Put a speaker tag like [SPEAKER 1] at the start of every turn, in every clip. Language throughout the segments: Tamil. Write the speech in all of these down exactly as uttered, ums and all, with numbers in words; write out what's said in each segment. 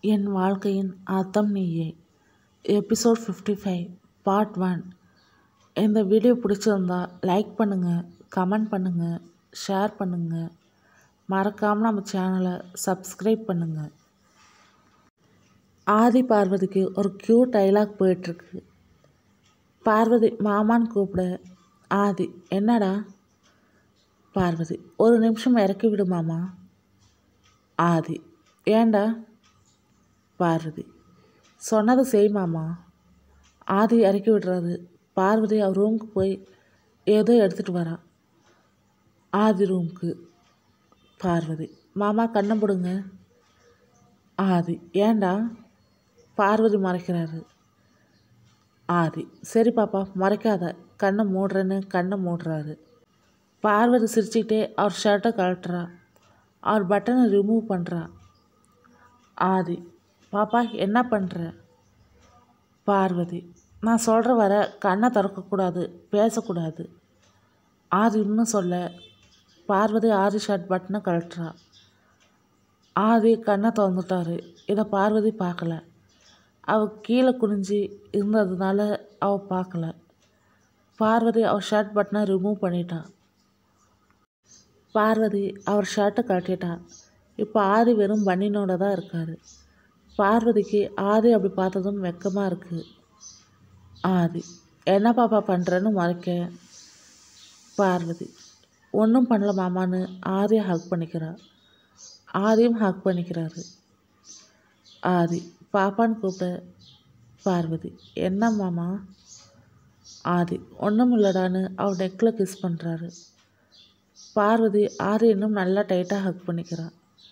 [SPEAKER 1] என் வாழ்க்கையின் அர்த்தம் நீயே. Episode fifty five part one. இந்த வீடியோ பிடிச்சிருந்தா லைக் பண்ணுங்கள், கமெண்ட் பண்ணுங்கள், ஷேர் பண்ணுங்கள். மறக்காமல் நம்ம சேனலை சப்ஸ்கிரைப் பண்ணுங்கள். ஆதி பார்வதிக்கு ஒரு க்யூட் டைலாக் போயிட்டுருக்கு. பார்வதி மாமான்னு கூப்பிட, ஆதி என்னடா? பார்வதி ஒரு நிமிஷம் இறக்கி விடு மாமா. ஆதி ஏண்டா? பார்வதி சொன்னதை செய் மாமா. ஆதி இறக்கி விடுறாரு. பார்வதி அவர் ரூமுக்கு போய் ஏதோ எடுத்துகிட்டு வரா. ஆதி ரூமுக்கு. பார்வதி மாமா கண்ணை போடுங்க. ஆதி ஏண்டா? பார்வதி மறைக்கிறாரு. ஆதி சரி பாப்பா மறைக்காத, கண்ணை மூடுறேன்னு கண்ணை மூடுறாரு. பார்வதி சிரிச்சுக்கிட்டே அவர் ஷர்ட்டை கழட்டுறா. அவர் பட்டனை ரிமூவ் பண்ணுறா. ஆதி பாப்பா என்ன பண்ணுற? பார்வதி நான் சொல்கிற வர கண்ணை திறக்கக்கூடாது, பேசக்கூடாது. ஆதி இன்னும் சொல்ல பார்வதி ஆதி ஷர்ட் பட்டனை கழட்டுறா. ஆதி கண்ணை திறந்துட்டாரு. இதை பார்வதி பார்க்கல. அவள் கீழே குனிஞ்சி இருந்ததுனால அவள் பார்க்கல. பார்வதி அவர் ஷர்ட் பட்டனை ரிமூவ் பண்ணிட்டா. பார்வதி அவர் ஷர்ட்டை கழட்டிட்டா. இப்போ ஆதி வெறும் பனியனோட தான் இருக்கார். பார்வதிக்கு ஆதி அப்படி பார்த்ததும் வெக்கமாக இருக்குது. ஆதி என்ன பாப்பா பண்ணுறேன்னு மறைக்க, பார்வதி ஒன்றும் பண்ணல மாமான்னு ஆதியை ஹக் பண்ணிக்கிறா. ஆதியும் ஹக் பண்ணிக்கிறாரு. ஆதி பாப்பான்னு கூப்பிட, பார்வதி என்ன மாமா? ஆதி ஒன்றும் இல்லடான்னு அவர் நெக்கில் கிஸ் பண்ணுறாரு. பார்வதி ஆதி இன்னும் நல்லா டைட்டாக ஹக் பண்ணிக்கிறா.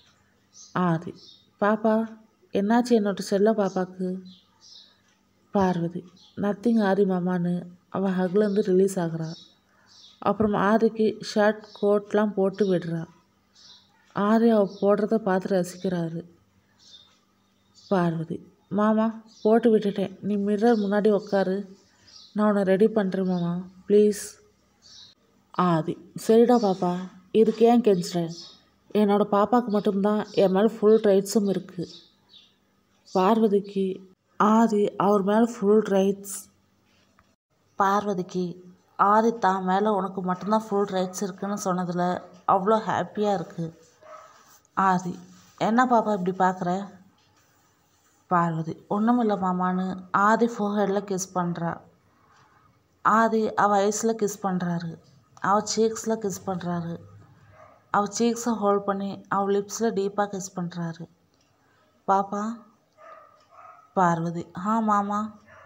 [SPEAKER 1] ஆதி பாப்பா என்னாச்சு என்னோட செல்ல பாப்பாவுக்கு? பார்வதி நத்திங் ஆதி மாமான்னு அவள் ஹக்லேருந்து ரிலீஸ் ஆகிறா. அப்புறம் ஆதிக்கு ஷர்ட் கோட்லாம் போட்டு விடுறா. ஆதி அவள் போடுறத பார்த்து ரசிக்கிறாரு. பார்வதி மாமா போட்டு விட்டுட்டேன், நீ மிரர் முன்னாடி உட்காரு, நான் உன்னை ரெடி பண்ணுறேன் மாமா ப்ளீஸ். ஆதி சரிடா பாப்பா, இதுக்கு ஏன் கெஞ்சுறேன்? என்னோடய பாப்பாவுக்கு மட்டும்தான் என் மேலே ஃபுல் ரைட்ஸும் இருக்குது. பார்வதிக்கு ஆதி அவர் மேலே ஃபுல் ரைட்ஸ். பார்வதிக்கு ஆதி தான் மேலே உனக்கு மட்டும்தான் ஃபுல் ரைட்ஸ் இருக்குதுன்னு சொன்னதில் அவ்வளோ ஹாப்பியாக இருக்குது. ஆதி என்ன பாப்பா இப்படி பார்க்குற? பார்வதி ஒன்றும் இல்லை மாமான்னு ஆதி ஃபோர்ஹெட்டில் கிஸ் பண்ணுறா. ஆதி அவள் ஐஸில் கிஸ் பண்ணுறாரு. அவள் சீக்ஸில் கிஸ் பண்ணுறாரு. அவள் சீக்ஸை ஹோல்ட் பண்ணி அவள் லிப்ஸில் டீப்பாக கிஸ் பண்ணுறாரு. பாப்பா. பார்வதி ஆ மாமா.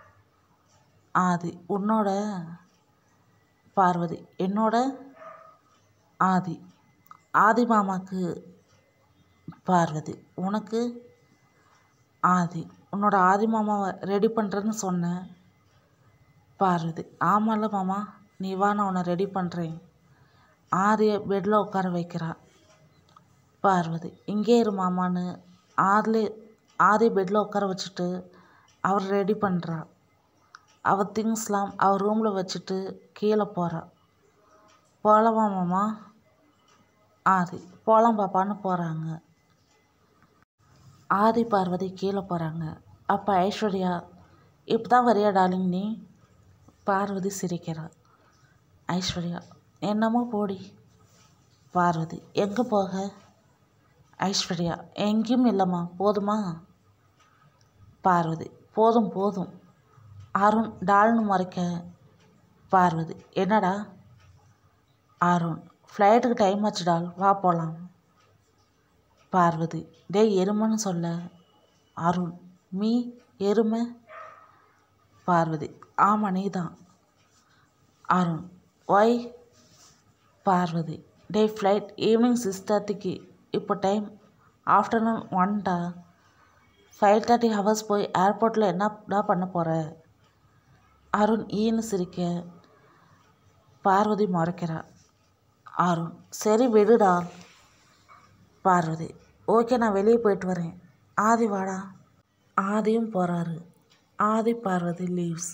[SPEAKER 1] ஆதி உன்னோட? பார்வதி என்னோட? ஆதி ஆதி மாமாக்கு. பார்வதி உனக்கு? ஆதி உன்னோட ஆதி மாமாவை ரெடி பண்ணுறேன்னு சொன்னேன். பார்வதி ஆமாம்ல மாமா, நீ வா நான் உன்னை ரெடி பண்ணுறேன். ஆதியை பெட்டில் உட்கார வைக்கிறா. பார்வதி இங்கே இரு மாமான்னு ஆதிலே ஆதி பெட்டில் உட்கார வச்சுட்டு அவர் ரெடி பண்ணுறா. அவள் திங்ஸ்லாம் அவர் ரூமில் வச்சுட்டு கீழே போகிறா. போகலாமா மாமா? ஆதி போகலாம் பாப்பான்னு போகிறாங்க. ஆதி பார்வதி கீழே போகிறாங்க. அப்போ ஐஸ்வர்யா இப்போ தான் வரியா டார்லிங் நீ? பார்வதி சிரிக்கிறா. ஐஸ்வர்யா என்னமோ போடி. பார்வதி எங்கே போக? ஐஸ்வர்யா எங்கேயும் இல்லைம்மா, போதுமா? பார்வதி போதும் போதும். அருண் டால்னு மறைக்க, பார்வதி என்னடா? அருண் ஃப்ளைட்டுக்கு டைம் ஆச்சு டால், வா போகலாம். பார்வதி டே எருமைன்னு சொல்ல. அருண் மீ எருமை? பார்வதி ஆமாம் நீ தான். அருண் ஒய்? பார்வதி டே ஃப்ளைட் ஈவினிங் சிக்ஸ் தேர்ட்டிக்கு, இப்போ டைம் ஆஃப்டர்நூன் ஒன்டா. ஃபைவ் தேர்ட்டி ஹவர்ஸ் போய் ஏர்போர்ட்டில் என்னடா பண்ண போகிற? அருண் ஈன்னு சிரிக்க, பார்வதி மறைக்கிறா. அருண் சரி விடுடா. பார்வதி ஓகே நான் வெளியே போயிட்டு வரேன். ஆதி வாடா. ஆதியும் போகிறாரு. ஆதி பார்வதி லீவ்ஸ்.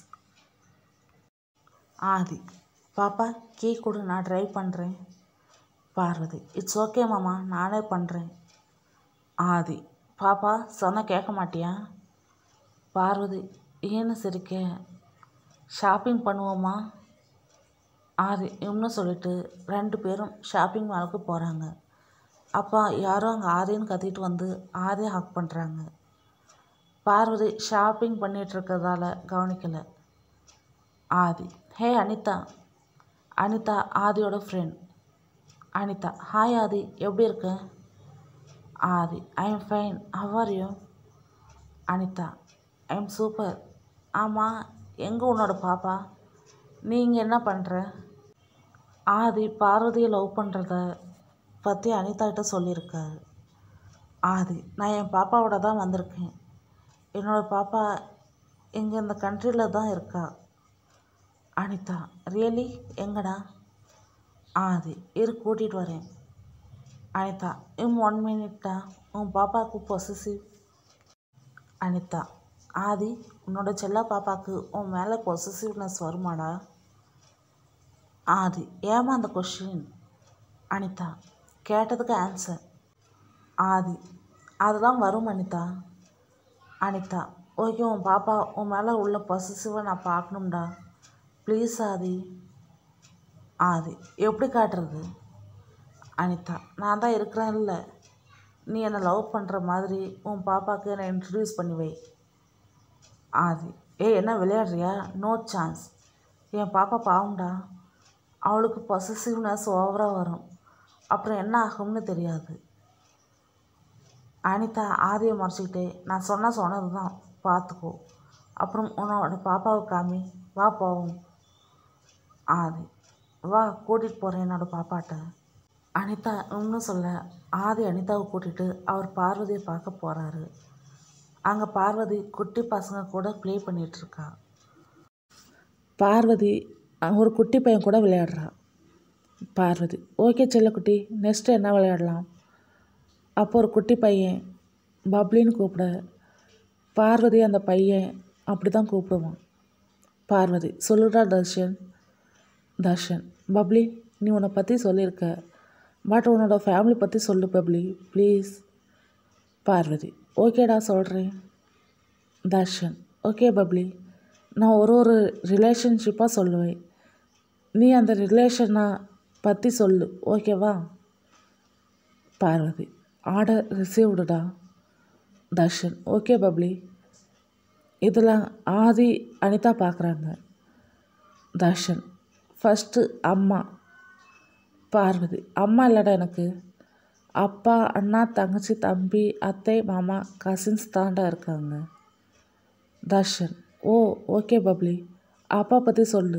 [SPEAKER 1] ஆதி பாப்பா கீ கொடு, நான் ட்ரைவ் பண்ணுறேன். பார்வதி இட்ஸ் ஓகே மாமா நானே பண்ணுறேன். ஆதி பாப்பா சொன்னால் கேட்க மாட்டியா? பார்வதி ஏன்னு சிரிக்க. ஷாப்பிங் பண்ணுவோமா? ஆதி இன்னும் சொல்லிட்டு ரெண்டு பேரும் ஷாப்பிங் மாலுக்கு போகிறாங்க. அப்பா யாரோ அங்கே ஆதின்னு கத்திட்டு வந்து ஆதியை ஹக் பண்ணுறாங்க. பார்வதி ஷாப்பிங் பண்ணிகிட்டு இருக்கிறதால கவனிக்கலை. ஆதி ஹே அனிதா. அனிதா ஆதியோட ஃப்ரெண்ட். அனிதா ஹாய் ஆதி, எப்படி இருக்க? Aadhi I am fine, how are you? Anitha I am super. ஆமாம், எங்கே உன்னோட பாப்பா? நீ இங்கே என்ன பண்ணுற? ஆதி பார்வதியை லவ் பண்ணுறத பற்றி அனிதா கிட்ட சொல்லியிருக்காரு. ஆதி நான் என் பாப்பாவோட தான் வந்திருக்கேன். என்னோடய பாப்பா இங்கே இந்த கண்ட்ரியில் தான் இருக்கா. அனிதா ரியலி? எங்கடா? ஆதி இரு கூட்டிகிட்டு வரேன். அனிதா இம் ஒன் மினிட்டா, உன் பாப்பாவுக்கு பொசசிவ். அனிதா ஆதி உன்னோட செல்ல பாப்பாவுக்கு உன் மேலே பொசசிவ்னஸ் வருமாடா? ஆதி ஏமா அந்த கொஷின்? அனிதா கேட்டதுக்கு ஆன்சர். ஆதி அதெல்லாம் வரும் அனிதா. அனிதா ஓகே, உன் பாப்பா உன் மேலே உள்ள பொசசிவை நான் பார்க்கணும்டா, ப்ளீஸ் ஆதி. ஆதி எப்படி காட்டுறது? அனிதா நான் தான் இருக்கிறேன்ல, நீ என்னை லவ் பண்ணுற மாதிரி உன் பாப்பாவுக்கு என்னை இன்ட்ரடியூஸ் பண்ணி வை. ஆதி ஏ என்ன விளையாடுறியா? No chance. என் பாப்பா பாவம்டா, அவளுக்கு பொசசிவ்னஸ் ஓவராக வரும், அப்புறம் என்ன ஆகும்னு தெரியாது. அனிதா ஆதியை மறைச்சிக்கிட்டே நான் சொன்னால் சொன்னது தான், பார்த்துக்கோ, அப்புறம் உன்னோட பாப்பாவை காமி, வா போவோம். ஆதி வா கூட்டிகிட்டு போகிறேன் என்னோட பாப்பாட்ட. அனிதா இன்னும் சொல்ல ஆதி அனிதாவை கூட்டிகிட்டு அவர் பார்வதியை பார்க்க போகிறாரு. அங்கே பார்வதி குட்டி பசங்க கூட ப்ளே பண்ணிகிட்ருக்கா. பார்வதி ஒரு குட்டி பையன் கூட விளையாடுறா. பார்வதி ஓகே செல்லக்குட்டி, நெக்ஸ்ட்டு என்ன விளையாடலாம்? அப்போ ஒரு குட்டி பையன் பப்ளின்னு கூப்பிட பார்வதி அந்த பையன் அப்படி தான் கூப்பிடுவான். பார்வதி சொல்லுடா தர்ஷன். தர்ஷன் பப்ளி நீ உன்னை பற்றி சொல்லியிருக்க, பட் உன்னோட ஃபேமிலி பற்றி சொல்லு பப்ளி ப்ளீஸ். பார்வதி ஓகேடா சொல்கிறேன். தர்ஷன் ஓகே பப்ளி, நான் ஒரு ஒரு ரிலேஷன்ஷிப்பாக சொல்லுவேன், நீ அந்த ரிலேஷனை பற்றி சொல்லு ஓகேவா? பார்வதி ஆர்டர் ரிசீவ்டுடா. Darshan okay bubbly. இதில் ஆதி அனிதா பார்க்குறாங்க. தர்ஷன் ஃபஸ்ட்டு அம்மா. பார்வதி அம்மா இல்லைடா எனக்கு, அப்பா அண்ணா தங்கச்சி தம்பி அத்தை மாமா கசின்ஸ் தாண்டா இருக்காங்க. தர்ஷன் ஓ ஓகே பப்ளி, அப்பா பற்றி சொல்லு.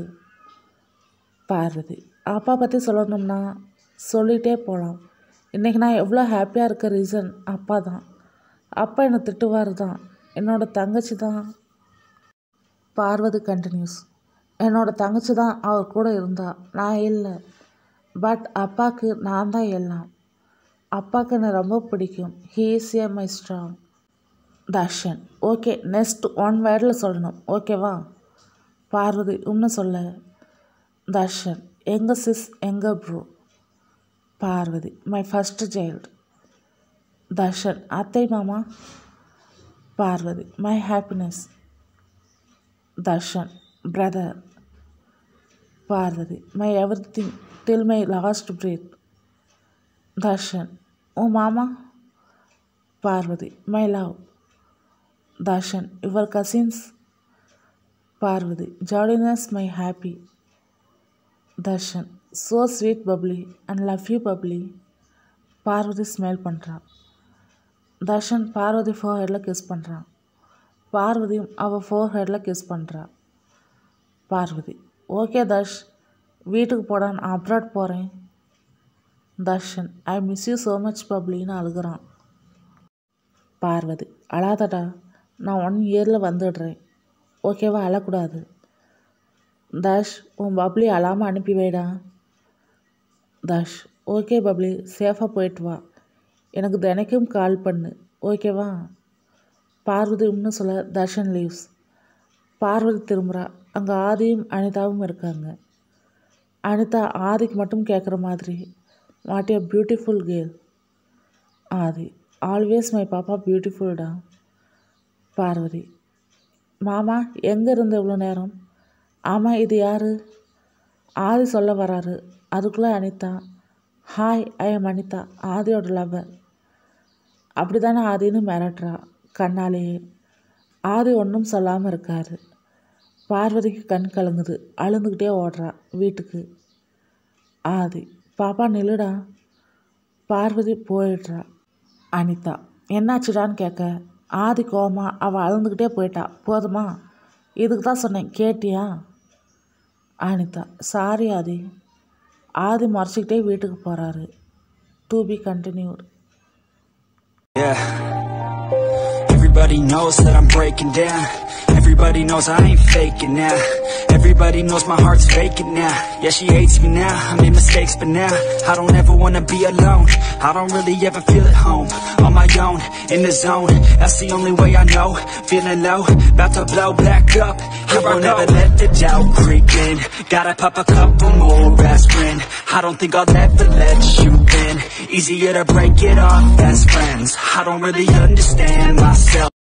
[SPEAKER 1] பார்வதி அப்பா பற்றி சொல்லணும்னா சொல்லிகிட்டே போகலாம். இன்றைக்கி நான் எவ்வளோ ஹாப்பியாக இருக்க ரீசன் அப்பா தான். அப்பா என்னை திட்டுவார் தான், என்னோடய தங்கச்சி தான். பார்வதி கண்டினியூஸ் என்னோடய தங்கச்சி தான் அவர் கூட இருந்தா, நான் இல்லை. பட் அப்பாவுக்கு நான் தான் எல்லாம். அப்பாவுக்கு என்னை ரொம்ப பிடிக்கும். He is a my strong. Darshan okay, next one வேர்டில் சொல்லணும் ஓகேவா? பார்வதி இன்னும் சொல்ல. தர்ஷன் எங்கள் சிஸ் எங்கள் bro. Parvathi my first child. Darshan அத்தை மாமா. Parvathi my happiness. Darshan brother. Parvathi my everything till my last breath. Darshan ஓ மாமா. Parvathi my love. Darshan your cousins. Parvathi jolliness my happy. Darshan so sweet bubbly and love you bubbly. Parvathi smile பண்ணுறான். தர்ஷன் பார்வதி ஃபோர் ஹெட்டில் கிஸ் பண்ணுறான். பார்வதியும் அவள் ஃபோர் ஹெட்டில் கிஸ் பண்ணுறான். பார்வதி ஓகே தர்ஷ், வீட்டுக்கு போடா, நான் அப்ராட் போகிறேன். Darshan I miss you so much பப்ளின்னு அழுகிறான். பார்வதி அழாதடா, நான் ஒன் இயரில் வந்துடுறேன் ஓகேவா, அழக்கூடாது. தர்ஷ் உன் பப்ளி அழாமல் அனுப்பி வைடா. தர்ஷ் ஓகே பப்ளி, சேஃபாக போயிட்டு வா, எனக்கு தினைக்கும் கால் பண்ணு ஓகேவா? பார்வதி இன்னும் சொல்ல தர்ஷன் லீவ்ஸ். பார்வதி திரும்புகிறா. அங்கே ஆதியும் அனிதாவும் இருக்காங்க. அனிதா ஆதிக்கு மட்டும் கேட்குற மாதிரி what a beautiful girl. Aadhi always my பாப்பா பியூட்டிஃபுல்டா. பார்வதி, மாமா எங்கே இருந்த இவ்வளோ நேரம்? ஆமாம், இது யார்? ஆதி சொல்ல வராரு. அதுக்குள்ளே Anitha, hi I am Anitha, ஆதியோட லவ்வர். அப்படி தானே ஆதின்னு மிரட்டுறா கண்ணாலேயே. ஆதி ஒன்றும் சொல்லாமல் இருக்காரு. பார்வதிக்கு கண் கலங்குது. அழுந்துக்கிட்டே ஓடுறா வீட்டுக்கு. ஆதி, பாப்பா நில்லுடா. பார்வதி போயிடுறா. அனிதா, என்னாச்சுடான்னு கேட்க ஆதி கோமா அவள் அழுந்துக்கிட்டே போயிட்டா. போதுமா? இதுக்கு தான் சொன்னேன், கேட்டியா? அனிதா, சாரி ஆதி. ஆதி முறைச்சிக்கிட்டே வீட்டுக்கு போகிறாரு. To be continued.
[SPEAKER 2] Everybody knows that I'm breaking down. Everybody knows I ain't faking now. Everybody knows my heart's faking now. Yeah, she hates me now, I made mistakes but now I don't ever wanna be alone. I don't really ever feel at home. On my own, in the zone, that's the only way I know. Feeling low, about to blow back up. I won't ever let the doubt creep in. Gotta pop a couple more aspirin. I don't think I'll ever let you in. Easier to break it off best friends. I don't really understand myself.